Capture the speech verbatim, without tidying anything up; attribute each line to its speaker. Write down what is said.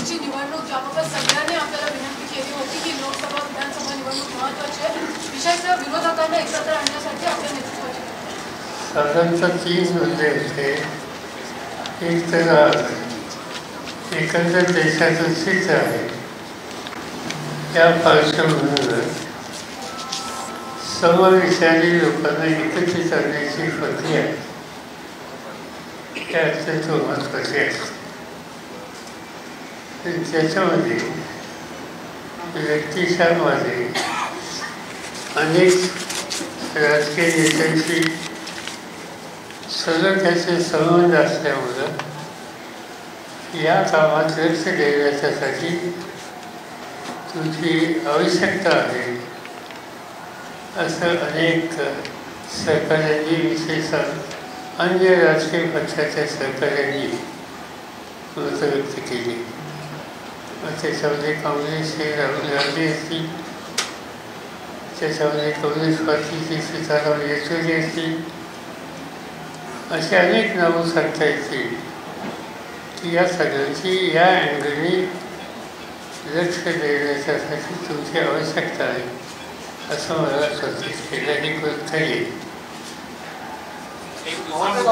Speaker 1: पुढची निवडणूक ज्याबाबत सगळ्यांनी आपल्याला विनंती केली होती की लोकसभा विधानसभा निवडणूक महत्त्वाची आहे, विशेषतः विरोधकांना एकत्र आणण्यासाठी आपल्या नेतृत्वाची
Speaker 2: साधारणतः तीन मुद्दे होते. एक तर एकंदर देशाचं चित्र आहे. त्या पार्श्वभूमीवर सर्व विषयांनी लोकांना एकत्रित आणण्याची प्रक्रिया हे अत्यंत महत्त्वाची आहे. त्याच्यामध्ये व्यक्तीच्या मध्ये अनेक राजकीय नेत्यांशी सलग त्याचे संबंध असल्यामुळं या कामात लक्ष देण्यासाठी तुमची आवश्यकता आहे असं अनेक सहकाऱ्यांनी, विशेषतः अन्य राजकीय पक्षाच्या सहकाऱ्यांनी मत व्यक्त केली. त्याच्यामध्ये काँग्रेसचे राहुल गांधी असतील, त्याच्यामध्ये काँग्रेस पार्टीचे सीताराम येचुरी असतील, अशी अनेक नावं सांगता येतील की या सगळ्यांची या अँगलने लक्ष देण्याच्यासाठी तुमची आवश्यकता आहे असं मला सूचित केल्याने करता येईल.